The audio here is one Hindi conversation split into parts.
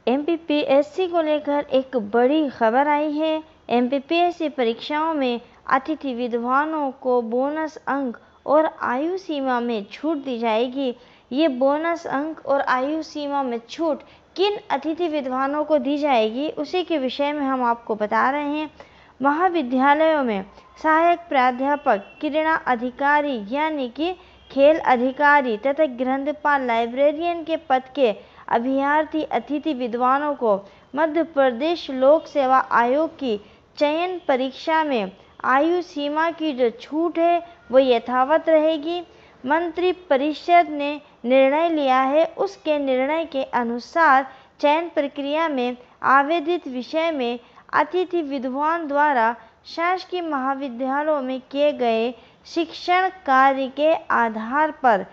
एमपीपीएससी को लेकर एक बड़ी खबर आई है। एमपीपीएससी परीक्षाओं में अतिथि विद्वानों को बोनस अंक और आयु सीमा में छूट दी जाएगी। ये बोनस अंक और आयु सीमा में छूट किन अतिथि विद्वानों को दी जाएगी, उसी के विषय में हम आपको बता रहे हैं। महाविद्यालयों में सहायक प्राध्यापक, क्रीड़ा अधिकारी यानी कि खेल अधिकारी तथा ग्रंथपाल, लाइब्रेरियन के पद के अभ्यर्थी अतिथि विद्वानों को मध्य प्रदेश लोक सेवा आयोग की चयन परीक्षा में आयु सीमा की जो छूट है वो यथावत रहेगी। मंत्री परिषद ने निर्णय लिया है। उसके निर्णय के अनुसार चयन प्रक्रिया में आवेदित विषय में अतिथि विद्वान द्वारा शासकीय महाविद्यालयों में किए गए शिक्षण कार्य के आधार पर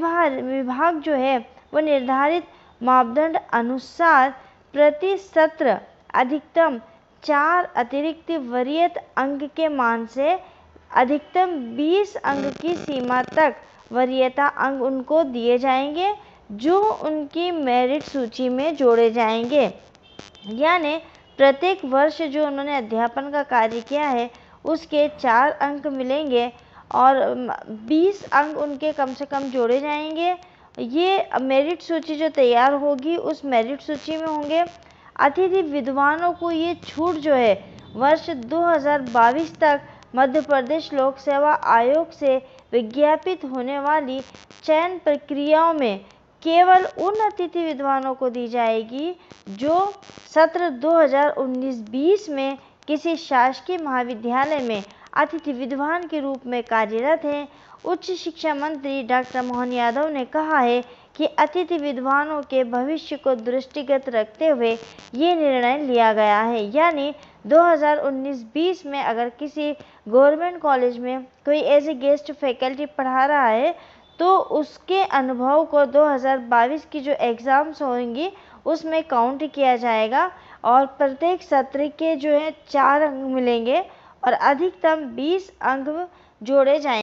विभाग जो है वो निर्धारित मापदंड अनुसार प्रति सत्र अधिकतम 4 अतिरिक्त वरीयता अंक के मान से अधिकतम 20 अंक की सीमा तक वरीयता अंक उनको दिए जाएंगे, जो उनकी मेरिट सूची में जोड़े जाएंगे। यानी प्रत्येक वर्ष जो उन्होंने अध्यापन का कार्य किया है उसके 4 अंक मिलेंगे और 20 अंक उनके कम से कम जोड़े जाएंगे। ये मेरिट सूची जो तैयार होगी उस मेरिट सूची में होंगे। अतिथि विद्वानों को ये छूट जो है वर्ष 2022 तक मध्य प्रदेश लोक सेवा आयोग से विज्ञापित होने वाली चयन प्रक्रियाओं में केवल उन अतिथि विद्वानों को दी जाएगी जो सत्र 2019-20 में किसी शासकीय महाविद्यालय में अतिथि विद्वान के रूप में कार्यरत हैं। उच्च शिक्षा मंत्री डॉक्टर मोहन यादव ने कहा है कि अतिथि विद्वानों के भविष्य को दृष्टिगत रखते हुए ये निर्णय लिया गया है। यानी 2019-20 में अगर किसी गवर्नमेंट कॉलेज में कोई एज ए गेस्ट फैकल्टी पढ़ा रहा है तो उसके अनुभव को 2022 की जो एग्ज़ाम्स होंगी उसमें काउंट किया जाएगा और प्रत्येक सत्र के जो है 4 अंक मिलेंगे और अधिकतम 20 अंक जोड़े जाएंगे।